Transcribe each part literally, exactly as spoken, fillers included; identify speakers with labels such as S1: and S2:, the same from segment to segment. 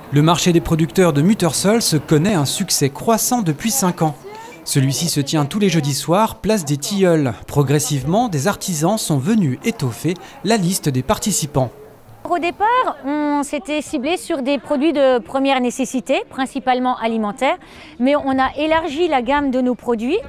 S1: Le marché des producteurs de Muttersholz connaît un succès croissant depuis cinq ans. Celui-ci se tient tous les jeudis soirs, place des Tilleuls. Progressivement, des artisans sont venus étoffer la liste des participants.
S2: Au départ, on s'était ciblé sur des produits de première nécessité, principalement alimentaires, mais on a élargi la gamme de nos produits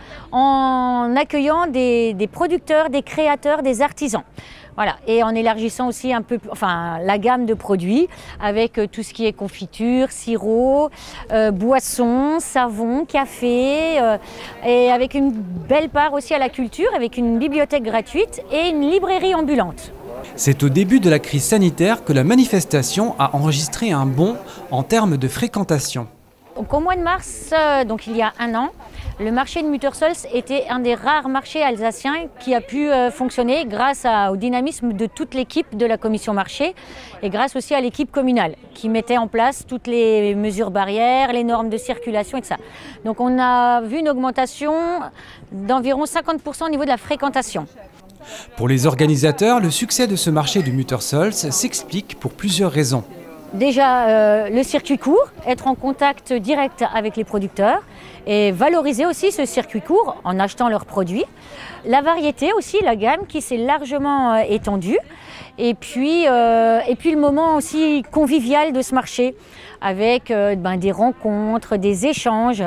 S2: en accueillant des, des producteurs, des créateurs, des artisans. Voilà. Et en élargissant aussi un peu enfin, la gamme de produits avec tout ce qui est confiture, sirop, euh, boissons, savon, café, euh, et avec une belle part aussi à la culture, avec une bibliothèque gratuite et une librairie ambulante.
S1: C'est au début de la crise sanitaire que la manifestation a enregistré un bond en termes de fréquentation.
S2: Donc, au mois de mars, euh, donc il y a un an, le marché de Muttersholz était un des rares marchés alsaciens qui a pu euh, fonctionner grâce à, au dynamisme de toute l'équipe de la commission marché et grâce aussi à l'équipe communale qui mettait en place toutes les mesures barrières, les normes de circulation et tout ça. Donc on a vu une augmentation d'environ cinquante pour cent au niveau de la fréquentation.
S1: Pour les organisateurs, le succès de ce marché de Muttersholz s'explique pour plusieurs raisons.
S2: Déjà, euh, le circuit court, être en contact direct avec les producteurs et valoriser aussi ce circuit court en achetant leurs produits. La variété aussi, la gamme qui s'est largement euh, étendue. Et puis, euh, et puis le moment aussi convivial de ce marché avec euh, ben, des rencontres, des échanges,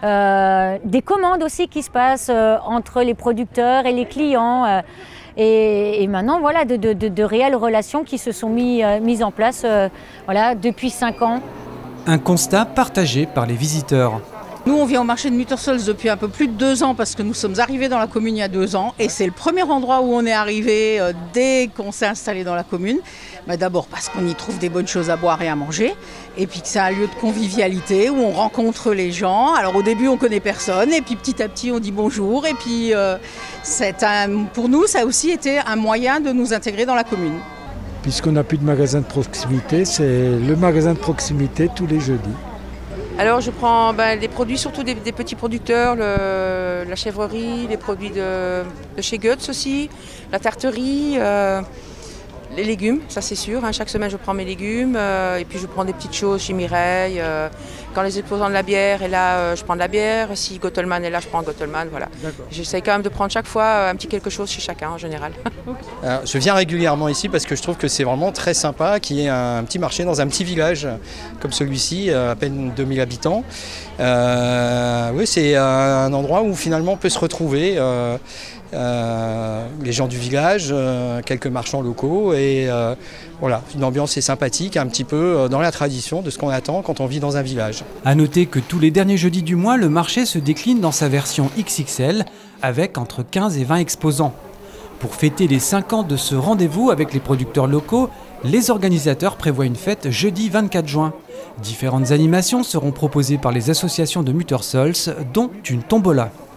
S2: euh, des commandes aussi qui se passent euh, entre les producteurs et les clients. Euh, Et, et maintenant, voilà, de, de, de, de réelles relations qui se sont mis, euh, mises en place euh, voilà, depuis cinq ans.
S1: Un constat partagé par les visiteurs.
S3: Nous, on vient au marché de Muttersholz depuis un peu plus de deux ans parce que nous sommes arrivés dans la commune il y a deux ans. Et c'est le premier endroit où on est arrivé euh, dès qu'on s'est installé dans la commune. Bah, d'abord parce qu'on y trouve des bonnes choses à boire et à manger. Et puis que c'est un lieu de convivialité où on rencontre les gens. Alors au début, on ne connaît personne. Et puis petit à petit, on dit bonjour. Et puis euh, c'est un, pour nous, ça a aussi été un moyen de nous intégrer dans la commune.
S4: Puisqu'on n'a plus de magasin de proximité, c'est le magasin de proximité tous les jeudis.
S5: Alors je prends ben, des produits, surtout des, des petits producteurs, le, la chèvrerie, les produits de, de chez Goetz aussi, la tarterie, euh, les légumes, ça c'est sûr. Hein, chaque semaine je prends mes légumes euh, et puis je prends des petites choses chez Mireille. Euh, quand les exposants de la bière est là, euh, je prends de la bière. Si Gottelmann est là, je prends Gottelmann. Voilà. J'essaie quand même de prendre chaque fois un petit quelque chose chez chacun en général.
S6: Alors, je viens régulièrement ici parce que je trouve que c'est vraiment très sympa qu'il y ait un petit marché dans un petit village comme celui-ci, à peine deux mille habitants. Euh, oui, c'est un endroit où finalement on peut se retrouver. Euh, Euh, les gens du village, euh, quelques marchands locaux et euh, voilà, une ambiance est sympathique, un petit peu dans la tradition de ce qu'on attend quand on vit dans un village.
S1: A noter que tous les derniers jeudis du mois, le marché se décline dans sa version X X L avec entre quinze et vingt exposants. Pour fêter les cinq ans de ce rendez-vous avec les producteurs locaux, les organisateurs prévoient une fête jeudi vingt-quatre juin. Différentes animations seront proposées par les associations de Muttersholz, dont une tombola.